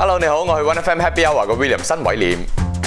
Hello， 你好，我係 1FM Happy Hour 嘅 William 新偉廉。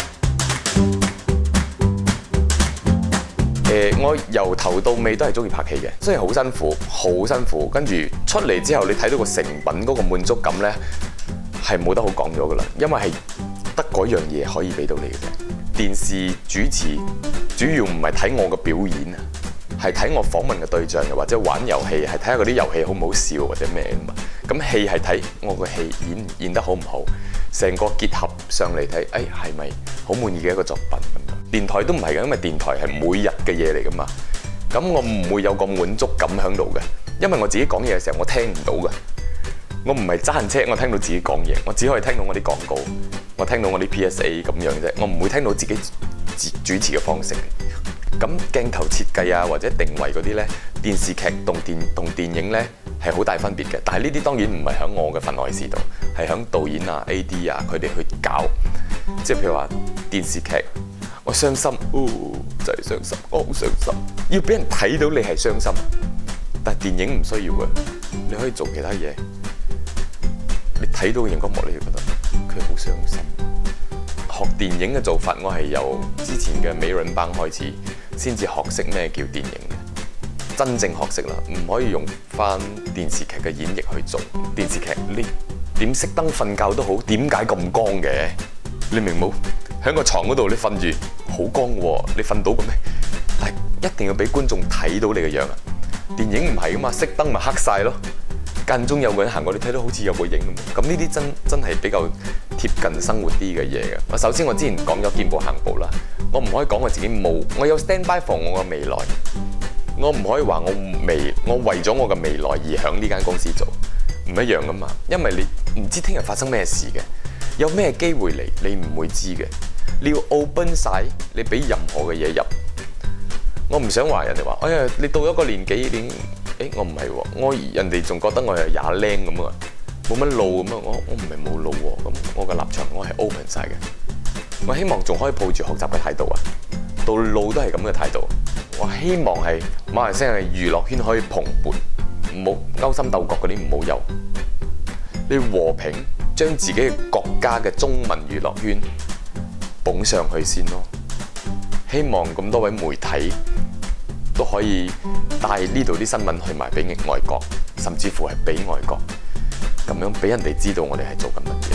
我由頭到尾都係中意拍戲嘅，雖然好辛苦，好辛苦。跟住出嚟之後，你睇到個成品嗰個滿足感咧，係冇得好講咗噶啦，因為係得嗰樣嘢可以俾到你嘅啫。電視主持主要唔係睇我嘅表演啊，係睇我訪問嘅對象，又或者玩遊戲，係睇下嗰啲遊戲好唔好笑或者咩啊嘛。咁戲係睇我個戲演得好唔好，成個結合上嚟睇，係咪好滿意嘅一個作品咁。電台都唔係嘅，因為電台係每日嘅嘢嚟噶嘛。咁我唔會有個滿足感喺度嘅，因為我自己講嘢嘅時候我聽唔到嘅。我唔係揸車，我聽到自己講嘢，我只可以聽到我啲廣告，我聽到我啲 PSA 咁樣啫，我唔會聽到自己主持嘅方式。咁鏡頭設計啊，或者定位嗰啲咧，電視劇同電影咧係好大分別嘅。但係呢啲當然唔係喺我嘅份內事度，係喺導演啊、AD 啊佢哋去搞。即係譬如話電視劇，我傷心，真係傷心，我好傷心，要俾人睇到你係傷心。但係電影唔需要嘅，你可以做其他嘢。你睇到熒光幕，你就覺得佢好傷心。學電影嘅做法，我係由之前嘅美倫班開始，先至學識咩叫電影嘅，真正學識啦，唔可以用翻電視劇嘅演繹去做。電視劇你點熄燈瞓覺都好，點解咁光嘅？你明冇？喺個床嗰度你瞓住好光喎，你瞓到嘅咩？但係一定要俾觀眾睇到你嘅樣啊！電影唔係噶嘛，熄燈咪黑晒咯。間中有個人行過，你睇到好似有個影咁。咁呢啲真係比較貼近生活啲嘅嘢嘅。首先我之前講咗見步行步啦，我唔可以講我自己冇，我有 stand by for 我嘅未來。我唔可以話我為咗我嘅未來而響呢間公司做，唔一樣噶嘛。因為你唔知聽日發生咩事嘅，有咩機會嚟你唔會知嘅。你要 open 晒，你俾任何嘅嘢入。我唔想話人哋話，哎呀，你到一個年紀我唔係喎，人哋仲覺得我係廿零咁啊，冇乜路咁啊，我唔係冇路喎，咁我嘅立場我係 open 晒嘅，我希望仲可以抱住學習嘅態度啊，到路都係咁嘅態度，我希望係馬來西亞嘅娛樂圈可以蓬勃，唔好勾心鬥角嗰啲唔好有，你和平將自己嘅國家嘅中文娛樂圈捧上去先咯，希望咁多位媒體都可以帶呢度啲新聞去埋俾外國，甚至乎係俾外國，咁樣俾人哋知道我哋係做緊乜嘢。